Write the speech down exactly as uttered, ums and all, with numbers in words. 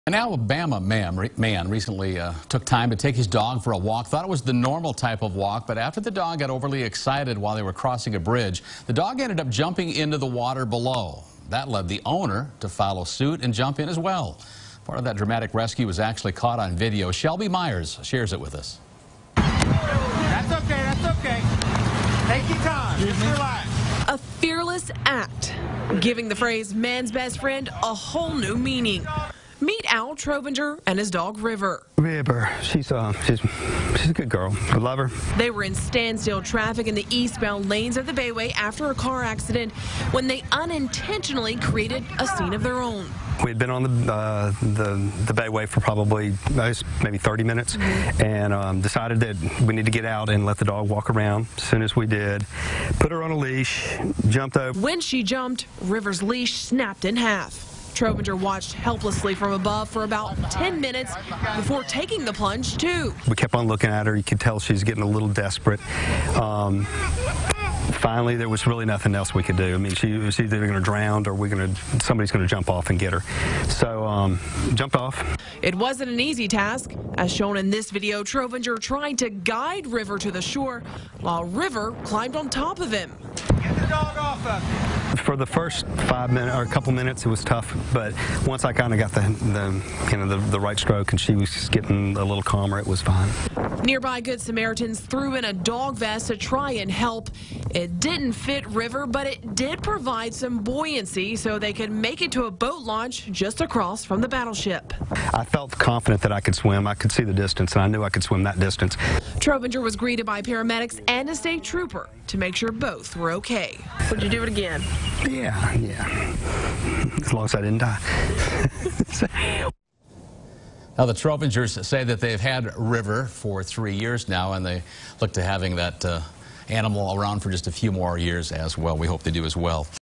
An Alabama man, man recently uh, took time to take his dog for a walk. Thought it was the normal type of walk, but after the dog got overly excited while they were crossing a bridge, the dog ended up jumping into the water below. That led the owner to follow suit and jump in as well. Part of that dramatic rescue was actually caught on video. Shelby Myers shares it with us. That's okay, that's okay. Take your time, just relax. A fearless act, giving the phrase man's best friend a whole new meaning. Meet Al Trovinger and his dog River. River, she's uh, she's she's a good girl. I love her. They were in standstill traffic in the eastbound lanes of the Bayway after a car accident when they unintentionally created a scene of their own. We had been on the uh, the the Bayway for probably maybe thirty minutes, mm-hmm. and um, decided that we need to get out and let the dog walk around. As soon as we did, put her on a leash, jumped over. When she jumped, River's leash snapped in half. Trovinger watched helplessly from above for about ten minutes before taking the plunge, too. We kept on looking at her. You could tell she's getting a little desperate. Um, finally, there was really nothing else we could do. I mean, she was either going to drown or we're going to somebody's going to jump off and get her. So, um, jumped off. It wasn't an easy task. As shown in this video, Trovinger tried to guide River to the shore while River climbed on top of him. Get the dog off of you. For the first five minutes or a couple minutes, it was tough, but once I kind of got the, the you know the, the right stroke and she was getting a little calmer, it was fine. Nearby Good Samaritans threw in a dog vest to try and help. It didn't fit River, but it did provide some buoyancy so they could make it to a boat launch just across from the battleship. I felt confident that I could swim. I could see the distance, and I knew I could swim that distance. Trovinger was greeted by paramedics and a state trooper to make sure both were okay. Would you do it again? Yeah, yeah. As long as I didn't die. Now, the Trovingers say that they've had River for three years now, and they look to having that uh, animal around for just a few more years as well. We hope they do as well.